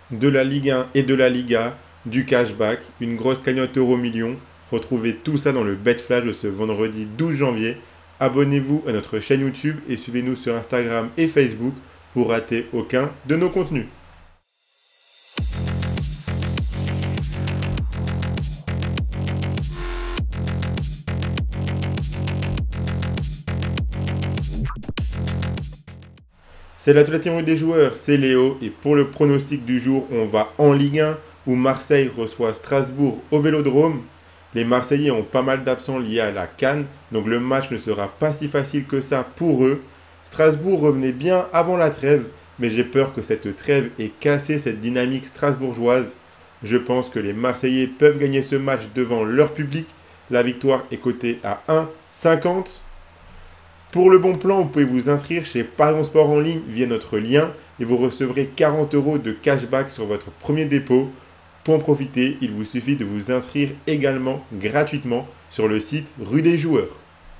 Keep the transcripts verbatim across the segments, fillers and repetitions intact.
De la Ligue un et de la Liga, du cashback, une grosse cagnotte euro million. Retrouvez tout ça dans le Bet Flash de ce vendredi douze janvier. Abonnez-vous à notre chaîne YouTube et suivez-nous sur Instagram et Facebook pour rater aucun de nos contenus. C'est la toute la team des joueurs, c'est Léo et pour le pronostic du jour, on va en Ligue un où Marseille reçoit Strasbourg au Vélodrome. Les Marseillais ont pas mal d'absents liés à la CAN, donc le match ne sera pas si facile que ça pour eux. Strasbourg revenait bien avant la trêve, mais j'ai peur que cette trêve ait cassé cette dynamique strasbourgeoise. Je pense que les Marseillais peuvent gagner ce match devant leur public. La victoire est cotée à un virgule cinquante. Pour le bon plan, vous pouvez vous inscrire chez Parions Sport en ligne via notre lien et vous recevrez quarante euros de cashback sur votre premier dépôt. Pour en profiter, il vous suffit de vous inscrire également gratuitement sur le site Rue des Joueurs.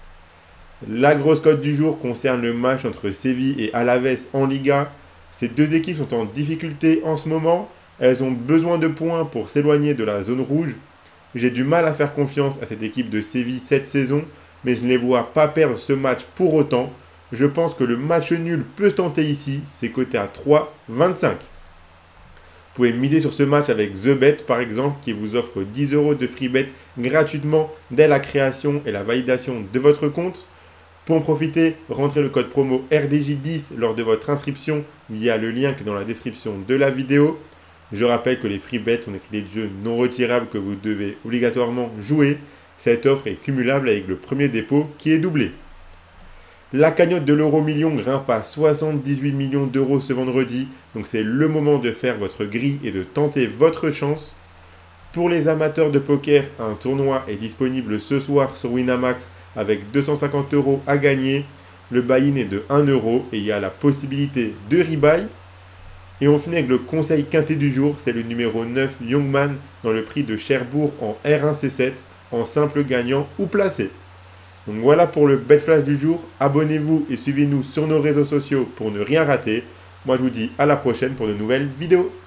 La grosse cote du jour concerne le match entre Séville et Alavés en Liga. Ces deux équipes sont en difficulté en ce moment. Elles ont besoin de points pour s'éloigner de la zone rouge. J'ai du mal à faire confiance à cette équipe de Séville cette saison, mais je ne les vois pas perdre ce match pour autant. Je pense que le match nul peut se tenter ici, c'est coté à trois virgule vingt-cinq. Vous pouvez miser sur ce match avec TheBet par exemple, qui vous offre dix euros de free bet gratuitement dès la création et la validation de votre compte. Pour en profiter, rentrez le code promo R D J dix lors de votre inscription via le lien qui est dans la description de la vidéo. Je rappelle que les free bets sont des crédits de jeu non retirables que vous devez obligatoirement jouer. Cette offre est cumulable avec le premier dépôt qui est doublé. La cagnotte de l'euro million grimpe à soixante-dix-huit millions d'euros ce vendredi, donc c'est le moment de faire votre grille et de tenter votre chance. Pour les amateurs de poker, un tournoi est disponible ce soir sur Winamax avec deux cent cinquante euros à gagner. Le buy-in est de un euro et il y a la possibilité de rebuy. Et on finit avec le conseil quinté du jour, c'est le numéro neuf Youngman dans le prix de Cherbourg en R un C sept. En simple gagnant ou placé. Donc voilà pour le Bet Flash du jour. Abonnez-vous et suivez-nous sur nos réseaux sociaux pour ne rien rater. Moi je vous dis à la prochaine pour de nouvelles vidéos.